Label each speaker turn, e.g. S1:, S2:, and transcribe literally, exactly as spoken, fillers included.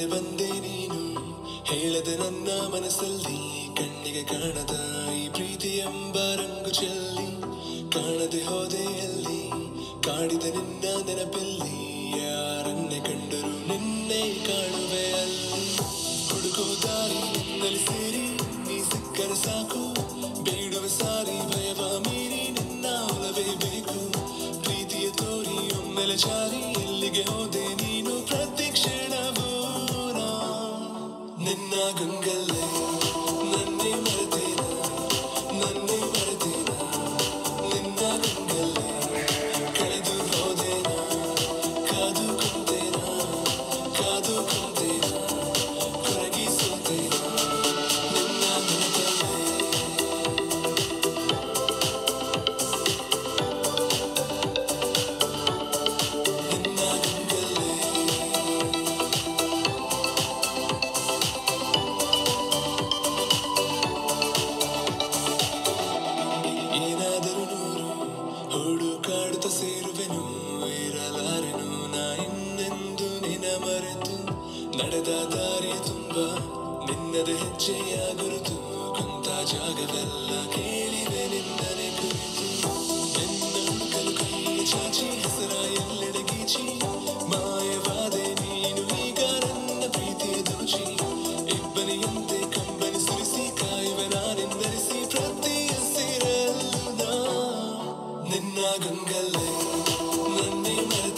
S1: ಹೇಳದೆ ಬಂದೆ ನೀನು, ಹೇಳದೆ ನನ್ನ ಮನಸ್ಸಲ್ಲಿ ಕಣ್ಣಿಗೆ ಕಾಣದ ಈ ಪ್ರೀತಿ ಎಂಬ ರಂಗು ಚೆಲ್ಲಿ, ಕಾಣದೆ ಹೋದೆ ಅಲ್ಲಿ ಕಾಡಿದ ನಿನ್ನ ನೆನಪಲ್ಲಿ, ಯಾರನ್ನೇ ಕಂಡರು ನಿನ್ನೆ ಕಾಣುವೆ ಅಲ್ಲಿ. ಹುಡುಕೋ ದಾರಿ ನಿನ್ನಲ್ಲಿ ಸೇರಿ ನೀ ಸಿಕ್ಕರೆ ಸಾಕು, ಬೇಡುವ ಸಾರಿ ಭಯವ ಮೀರಿ ನಿನ್ನ ಒಲವೇ ಬೇಕು. ಪ್ರೀತಿಯ ತೋರಿ ಒಮ್ಮೆಲೆ ಚಾರಿ ಎಲ್ಲಿಗೆ ಹೋದೆ ನೀನು ಪ್ರತಿ ಕ್ಷಣವೂ ನಾ ನಿನ್ನ ಗಂಗಲ್ಲೇ ನನ್ನೇ ಮರೆತೇನ, ನನ್ನೇ ಮರೆತೇನ ನಿನ್ನ ಗಂಗಲ್ಲೇ ಕಳೆದು ಹೋದೇನ, ಕಾದು ಕುಂತೇನ ಕಾದು ಕುಂತೇನ ಕೊರಗಿ ಸೋತೇನ ನಿನ್ನ ನೆನಪಲ್ಲೇ. ಏನಾದರೂ ನೂರು ಹುಡುಕಾಡುತ್ತ ಸೇರುವೆನು, ಇರಲಾರೆನು ನಾ ಇನ್ನೆಂದು ನಿನ ಮರೆತು. ನಡೆದ ದಾರಿಯ ತುಂಬ ನಿನ್ನದ ಹೆಜ್ಜೆಯ ಗುರುತು, ಕುಂತ ಜಾಗವೆಲ್ಲ ಕೇಳಿವೆ ನಿನ್ನನೆ ಕುರಿತು. ನಿನ್ನ ಹುಡುಕಲು ಕೈ ಚಾಚಿ ಹೆಸರ ಎಲ್ಲೆಡೆ ಗೀಚಿ, ಮಾಯವಾದೆ ನೀನು ಈಗ ನನ್ನ ಪ್ರೀತಿಯ ದೋಚಿ. ಇಬ್ಬನಿಯಂತೆ ಕಂಬನಿ ಸುರಿಸಿ ಕಾಯುವೆ ನಾನೆಂದರಿಸಿ ಪ್ರತಿ ಹಸಿರಲ್ಲೂ ನಾ ನಿನ್ನ ಗಂಗಲ್ಲೇ ನನ್ನೇ ಮರೆತು.